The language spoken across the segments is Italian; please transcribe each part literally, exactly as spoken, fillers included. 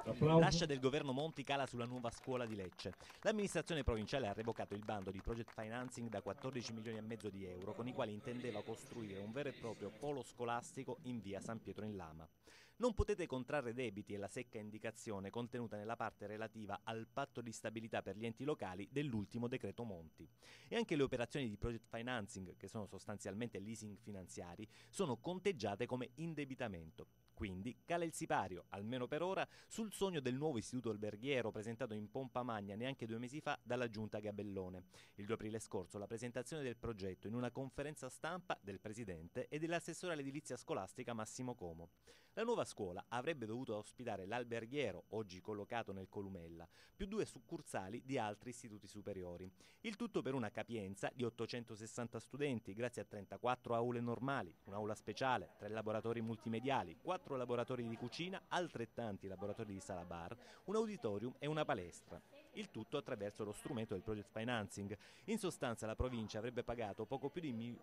L'ascia del governo Monti cala sulla nuova scuola di Lecce. L'amministrazione provinciale ha revocato il bando di project financing da quattordici milioni e mezzo di euro con i quali intendeva costruire un vero e proprio polo scolastico in via San Pietro in Lama. Non potete contrarre debiti è la secca indicazione contenuta nella parte relativa al patto di stabilità per gli enti locali dell'ultimo decreto Monti. E anche le operazioni di project financing, che sono sostanzialmente leasing finanziari, sono conteggiate come indebitamento. Quindi cala il sipario, almeno per ora, sul sogno del nuovo istituto alberghiero presentato in pompa magna neanche due mesi fa dalla giunta Gabellone. Il due aprile scorso la presentazione del progetto in una conferenza stampa del presidente e dell'assessore all'edilizia scolastica Massimo Como. La nuova scuola avrebbe dovuto ospitare l'alberghiero, oggi collocato nel Columella, più due succursali di altri istituti superiori. Il tutto per una capienza di ottocentosessanta studenti, grazie a trentaquattro aule normali, un'aula speciale, tre laboratori multimediali, quattro laboratori di cucina, altrettanti laboratori di sala bar, un auditorium e una palestra. Il tutto attraverso lo strumento del project financing. In sostanza la provincia avrebbe pagato poco più di mi-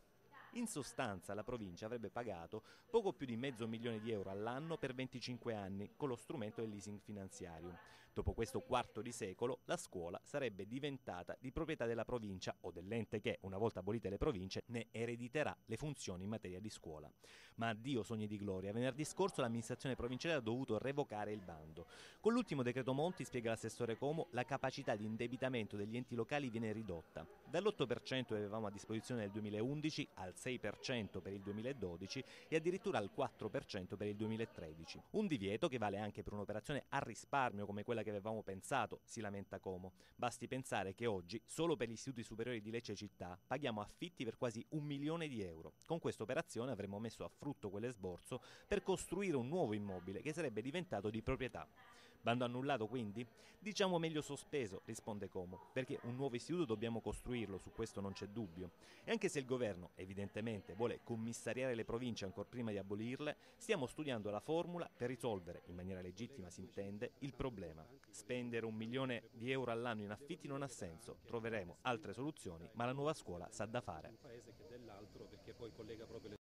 In sostanza la provincia avrebbe pagato poco più di mezzo milione di euro all'anno per venticinque anni con lo strumento del leasing finanziario. Dopo questo quarto di secolo la scuola sarebbe diventata di proprietà della provincia o dell'ente che, una volta abolite le province, ne erediterà le funzioni in materia di scuola. Ma addio sogni di gloria, venerdì scorso l'amministrazione provinciale ha dovuto revocare il bando. Con l'ultimo decreto Monti, spiega l'assessore Como, la capacità di indebitamento degli enti locali viene ridotta. Dall'otto per cento che avevamo a disposizione nel duemilaundici al sei per cento per il duemiladodici e addirittura al quattro per cento per il duemilatredici. Un divieto che vale anche per un'operazione a risparmio come quella che avevamo pensato, si lamenta Como. Basti pensare che oggi, solo per gli istituti superiori di Lecce Città, paghiamo affitti per quasi un milione di euro. Con questa operazione avremmo messo a frutto quell'esborso per costruire un nuovo immobile che sarebbe diventato di proprietà. Bando annullato quindi? Diciamo meglio sospeso, risponde Como, perché un nuovo istituto dobbiamo costruirlo, su questo non c'è dubbio. E anche se il governo, evidentemente, vuole commissariare le province ancora prima di abolirle, stiamo studiando la formula per risolvere, in maniera legittima si intende, il problema. Spendere un milione di euro all'anno in affitti non ha senso, troveremo altre soluzioni, ma la nuova scuola sa da fare.